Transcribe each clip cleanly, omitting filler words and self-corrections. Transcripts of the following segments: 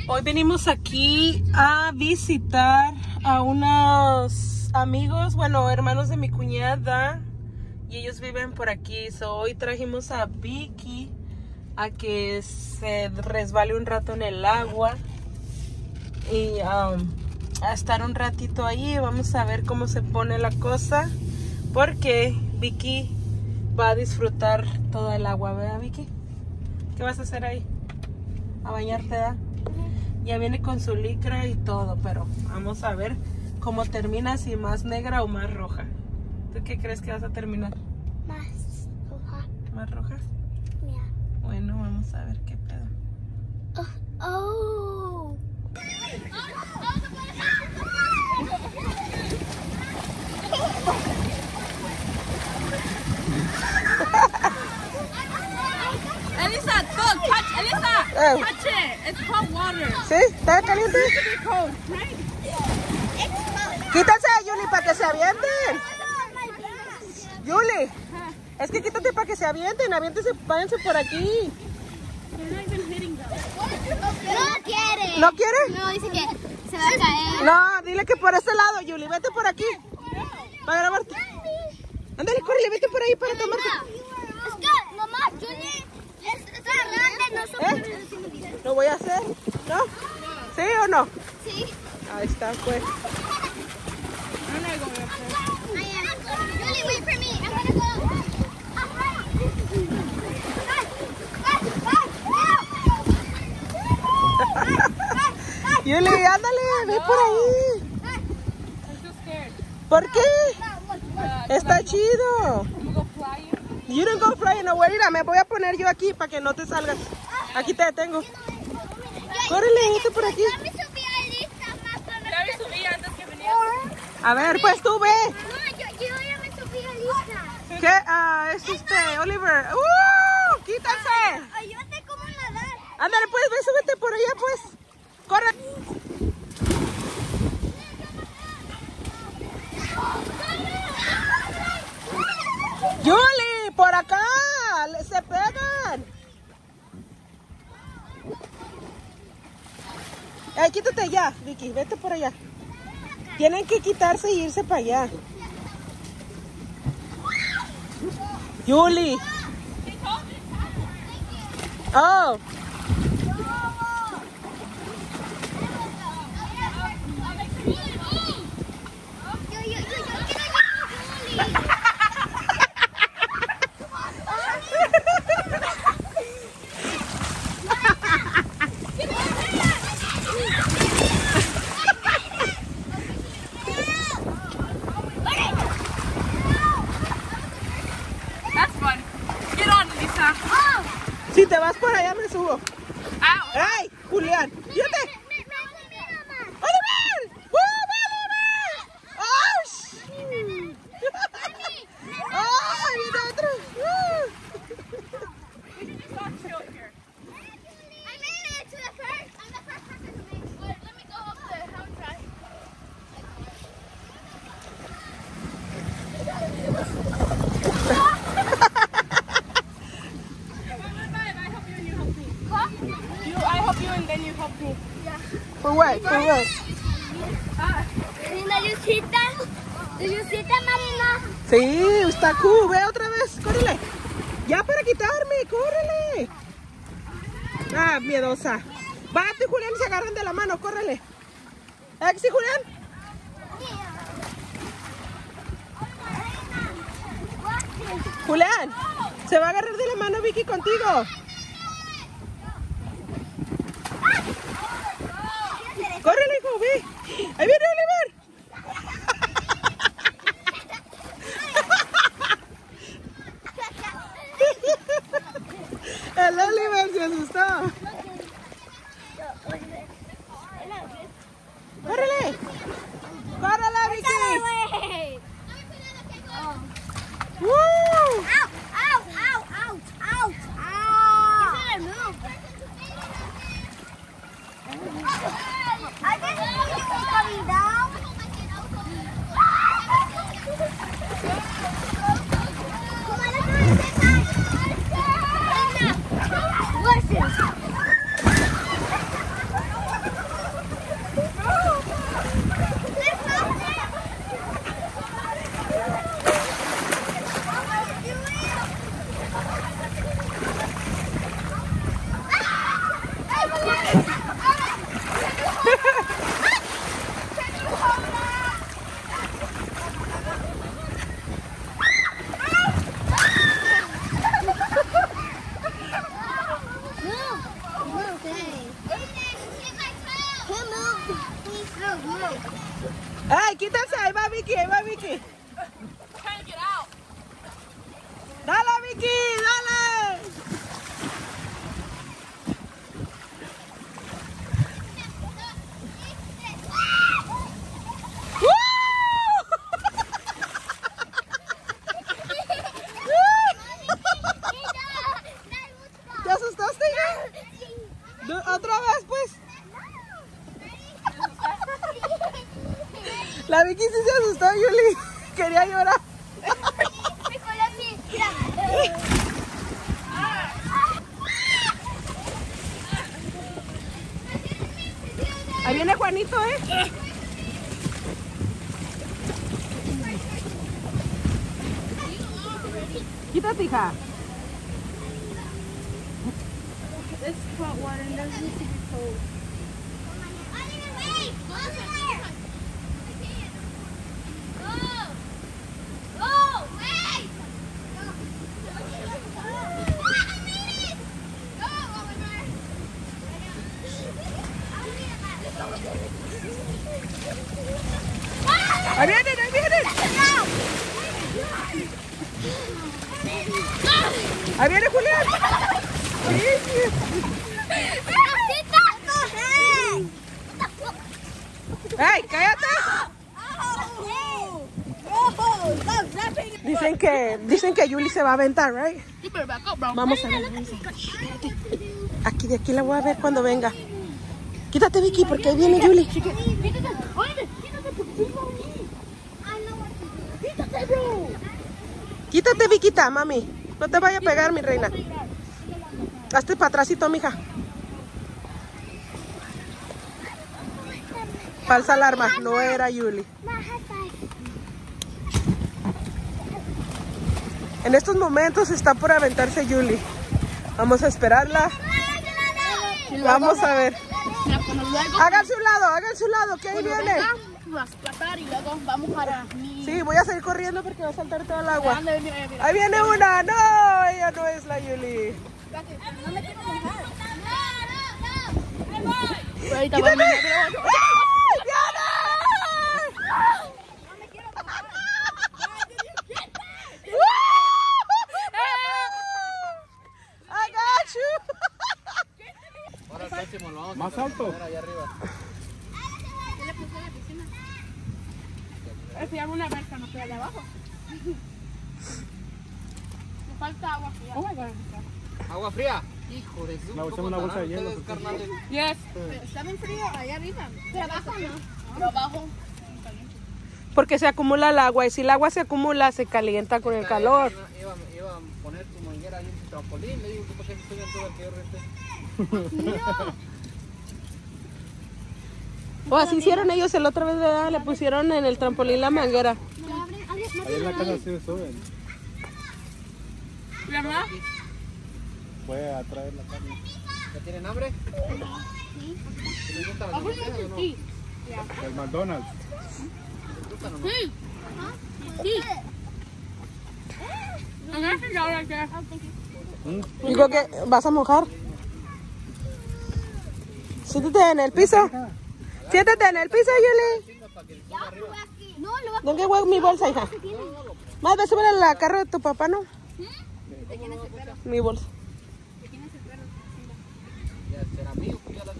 Hoy venimos aquí a visitar a unos amigos, bueno, hermanos de mi cuñada, y ellos viven por aquí. Hoy trajimos a Vicky a que se resbale un rato en el agua y a estar un ratito ahí. Vamos a ver cómo se pone la cosa, porque Vicky va a disfrutar toda el agua, ¿verdad, Vicky? ¿Qué vas a hacer ahí? ¿A bañarte, verdad? Ya viene con su licra y todo, pero vamos a ver cómo termina, si más negra o más roja. ¿Tú qué crees que vas a terminar? Más roja. ¿Más roja? Yeah. Bueno, vamos a ver qué pedo. Oh. Elisa, look, touch, Elisa, touch it. It's cold water. ¿Sí? ¿Está caliente? It's cold, right? Quítense, Yuli, para que se avienten. Yuli, es que quítate para que se avienten. Aviéntense, váyanse por aquí. They're not even hitting them. No quiere. ¿No quiere? No, dice que se va a caer. No, dile que por este lado, Yuli. Vete por aquí. Para grabarte. Ándale, córrele, vete por ahí para tomarte. Es que, mamá, Julie es grande, no ¿Lo voy a hacer? ¿No? ¿Sí o no? Sí. Ahí está, pues. I'm not going up there. Julie, wait for me. I'm gonna go. Yuli, ándale, ve por ahí. I'm so scared. ¿Por qué? Está chido. I'm gonna go flying. You don't go flying away. Mira, me voy a poner yo aquí para que no te salgas. Aquí te detengo. Córrele, vete por aquí. Ya me subí a Elisa, más Ya me subí antes que venía. A ver, pues tú ve. No, yo ya me subí a Elisa. ¿Qué? Es Oliver. ¡Quítense! Ayúdate cómo nadar. Ándale, pues, ve, súbete por allá, pues. Corre. Yuli, por acá. Se pegan. Quítate ya, Vicky. Vete por allá. Tienen que quitarse y irse para allá. Yuli. Oh. That's fun. Get on, Elisa. Si te vas por allá me subo. Ow. ¡Ay, Julián! ¡Fíjate! ¡Oliver! Oliver! ¡Ay! ¡Ay, viene otro! I help you and then you help me. For what? For what? Lucita, Marina. Sí, está cool. Ve otra vez. Córrele. Ya para quitarme. Córrele. Ah, miedosa. Va, tú y Julián se agarran de la mano. Córrele. ¿Sí, Julián? Julián, se va a agarrar de la mano Vicky contigo. Córrele, hijo, ve. Ahí viene Oliver. El Oliver se asustó. Córrele. Córrele, Vicky. ¡Woo! Ow, ow, ow, ow, ow, ow. You better move. I guess it's coming down. Come on, let's do it this time. Listen. ¡Ay, quítense! Ahí va Vicky, ahí va Vicky. Trying to get out. ¡Dale, Vicky! ¡Dale! ¿Te asustaste ya? ¿Otra vez, pues? La Vicky sí se asustó, Yuli. Quería llorar. Ahí viene Juanito, ¿eh? Quítate, hija. It's hot water and doesn't need to be cold. Ahí vienen, ahí vienen. Ahí viene Julián. ¡Ey, cállate! Dicen que Yuli se va a aventar, right? You better back up, bro. Vamos a ver. Aquí, de aquí la voy a ver cuando venga. Quítate, Vicky, porque ahí viene Yuli. Quítate, Viquita, mami. No te vaya a pegar, mi reina. Hazte para atrásito, mija. Falsa alarma, no era Yuli. En estos momentos está por aventarse Yuli. Vamos a esperarla. Vamos a ver. Háganse un lado, que ahí viene. Y luego vamos para mí. Sí, voy a salir corriendo porque va a saltar todo el agua. Ahí viene una. No, ella no es la Yuli. ¡Quítate! ¡Ay, viene! I got you. Ahora próximo lo vamos más a alto. poner allá arriba. Se llama una alberca, no queda de abajo. Me falta agua fría. Oh my God. ¿Agua fría? Hijo de su. No, echame una bolsa de hielo. Ustedes, carnales. Yes. Está bien frío allá arriba. De abajo no. De abajo. Porque se acumula el agua y si el agua se acumula se calienta con el calor. Iba a poner tu manguera ahí en tu trampolín. Le digo que por qué estoy en todo el que yo renté. O así hicieron ellos el otra vez, ¿verdad? Le pusieron en el trampolín la manguera. Ahí en la casa sí suben. ¿La mamá? Voy a traer la carne. ¿Ya tienen hambre? Sí. ¿Les gustan las hamburguesas o no? Sí. El McDonald's. ¿Les gustan o no? Sí. Sí. Digo que vas a mojar. Siéntate en el piso. Siéntate en el piso, Yuli. ¿Dónde voy mi bolsa, hija? Más ve, súbele al carro de tu papá, ¿no? Mi bolsa. Ya será mío, pues ya la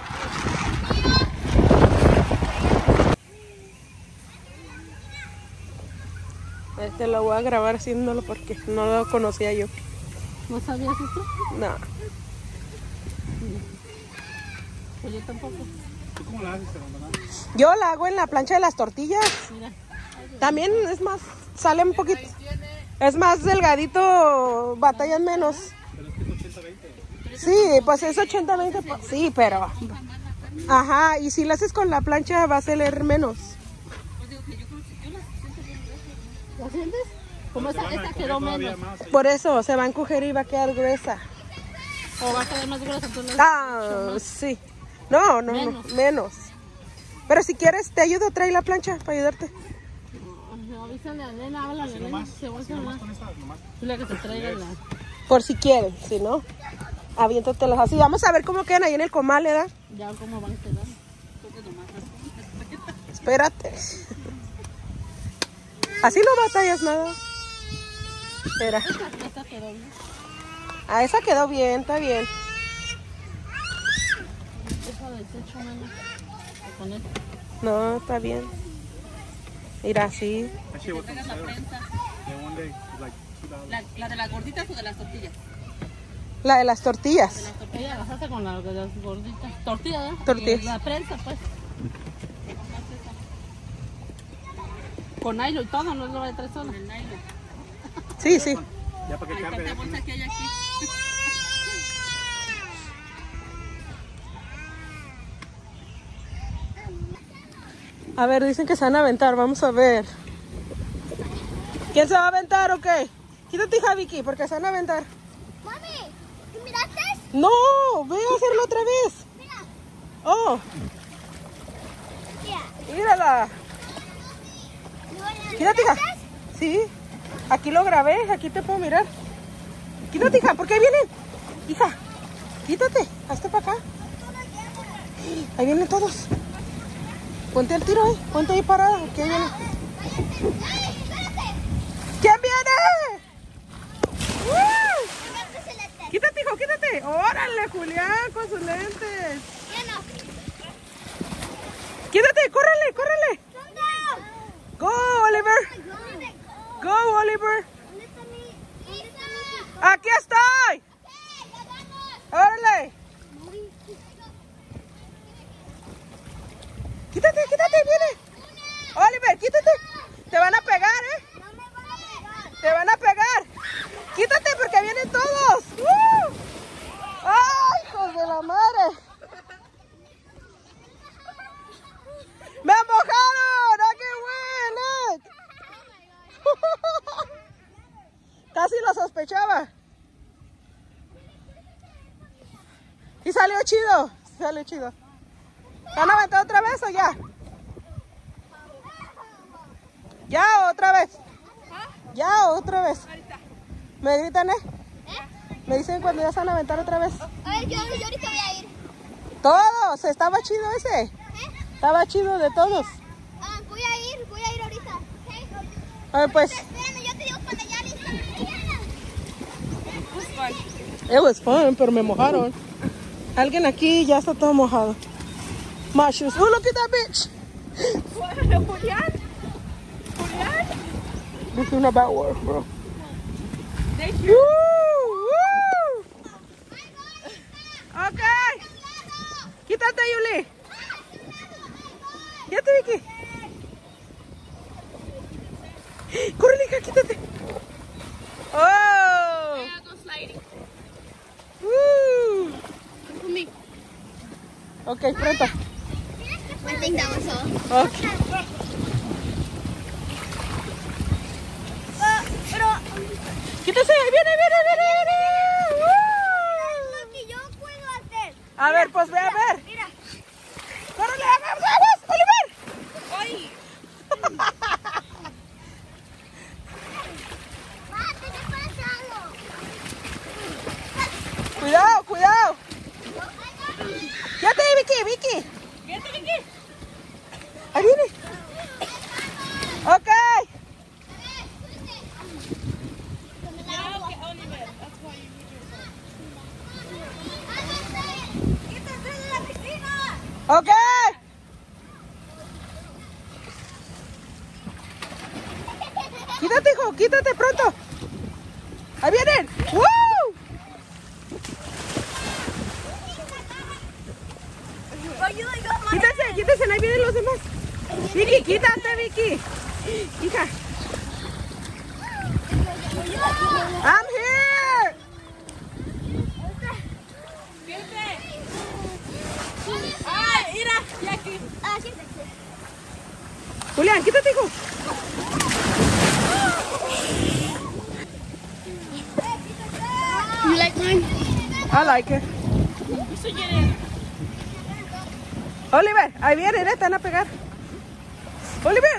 tenía. Este lo voy a grabar haciéndolo porque no lo conocía yo. ¿No sabías esto? No. Pues yo tampoco. ¿Tú cómo la haces, hermana? Yo la hago en la plancha de las tortillas. También es más, sale un poquito. Es más delgadito, batallan menos. Pero es que es 80-20. Sí, pues es 80-20. Sí, pero. Ajá, y si la haces con la plancha va a salir menos. ¿La sientes? Como esta quedó menos. Por eso se va a encoger y va a quedar gruesa. O va a quedar más gruesa. Entonces Ah, sí. No, menos. Pero si quieres, te ayudo, trae la plancha para ayudarte. Avísale a Elena, háblale a Elena. Nomás con esta, nomás. Dile que se traiga la... Por si quieren, si no, aviéntatelas así. Vamos a ver cómo quedan ahí en el comal, ¿verdad? Ya cómo van a quedar. Espérate. Así no batallas nada. Espera. Esta quedó bien. Ah, esa quedó bien, está bien. Esa desecho menos. Con esto. No, está bien. Mira, sí. Actually, what's on sale? Yeah, one day, it's like $2. ¿La de las gorditas o de las tortillas? La de las tortillas. Las tortillas las hace con las de las gorditas. Tortillas, ¿eh? Tortillas. Y la prensa, pues. Con nylon y todo, no es lo de 3 solas. El nylon. Sí, sí. Ya para que cargue. ¿Cuánta bolsa que hay aquí? A ver, dicen que se van a aventar. Vamos a ver. ¿Quién se va a aventar o qué? Quítate, hija Vicky, porque se van a aventar. Mami, ¿tú miraste? No, ve a hacerlo otra vez. Mira, Oh, mira. mírala. ¿No Quítate, hija. Sí, aquí lo grabé, aquí te puedo mirar. Quítate, hija, ¿por qué vienen? Hija, quítate, hazte para acá. Ahí vienen todos. Ponte al tiro ahí, ponte ahí parada, que ahí vienen. ¿Quién viene? Quítate, hijo, quítate. Órale, Julián, con sus lentes. Quítate, córrele, córrele. Go, Oliver. Go, Oliver. Aquí estoy. Órale. Quítate, quítate, viene. Oliver, quítate. Te van a pegar, ¿eh? Te van a pegar. Quítate porque vienen todos. ¡Ay, hijos de la madre! ¡Me mojaron! ¡Ah, qué bueno! Casi lo sospechaba. Y salió chido. Salió chido. ¿Se han aventado otra vez o ya? ¿Ya otra vez? ¿Ya otra vez? ¿Me gritan, eh? Me dicen cuando ya se van a aventar otra vez. A ver, yo ahorita voy a ir. Todos, estaba chido ese. Estaba chido de todos. Voy a ir ahorita. A ver, pues. Espérame, yo te digo cuando ya listo. It was fun, pero me mojaron. Alguien aquí ya está todo mojado. My shoes. Oh, look at that bitch. Julián. Julián. This is not bad work, bro. Thank Woo, woo. Okay. Quítate, Yuli. Quítate, Vicky. Corre, hija, quítate. Oh. Go sliding. Woo. Con me. Okay, pronto. I think that was all. Okay. Pero, Quítese, viene. lo que yo puedo hacer. A ver, pues ve a ver. Mira. ¡Córrele, aguas, Oliver! Ay. ¿Qué te pasa? Cuidado. Quédate ahí, Vicky. Vete, Vicky. Ahí viene. Ok. Oliver, that's why you need your ¡Quítate de la piscina! Ok. Quítate, hijo, quítate pronto. Ahí vienen. ¡Woo! Quítense, ahí vienen los demás. Vicky, quítate, Vicky. Hija. I'm here. Ay, mira, y aquí. Julián, quítate, hijo. You like mine? I like it. Eso quiere. Oliver, ahí viene, te van a pegar. Oliver.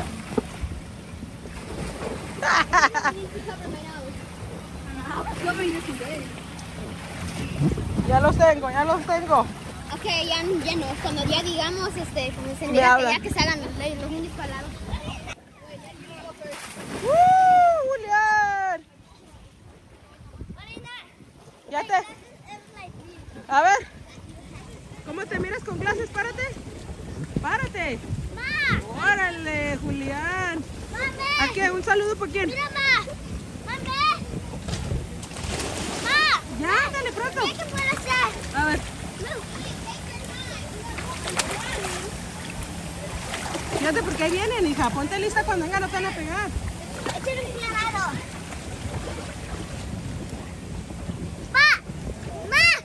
Ya los tengo, ya los tengo. Ok, ya no. Cuando ya digamos, cuando se Me mira que habla. ya que salgan los niños para lado. Julián. Ya te... A ver. ¿Cómo te miras con glasses? Párate. Párate. Ma, Órale, Julián. mami. ¿A qué? ¿Un saludo por quién? Mira, ma. Mami. Ma. Ya, dale pronto. ¿Qué puedo hacer? A ver. Fíjate por qué vienen, hija. Ponte lista cuando vengan, no te van a pegar. Échale un clavado. Ma. Ma.